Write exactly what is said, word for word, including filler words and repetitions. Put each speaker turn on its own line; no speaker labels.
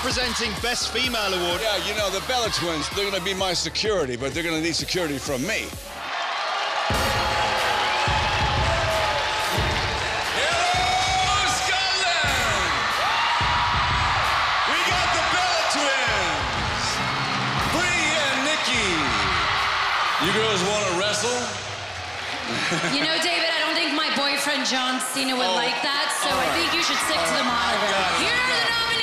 presenting Best Female Award.
Yeah, you know, the Bella Twins, they're gonna be my security, but they're gonna need security from me.
Hello, Scotland! We got the Bella Twins! Brie and Nikki. You girls wanna wrestle?
You know, David, I don't think my boyfriend John Cena would
Oh,
like that, so
all
I
right.
think you should stick to the monitor.
I got it, I
Here are
got
the
it.
nominees.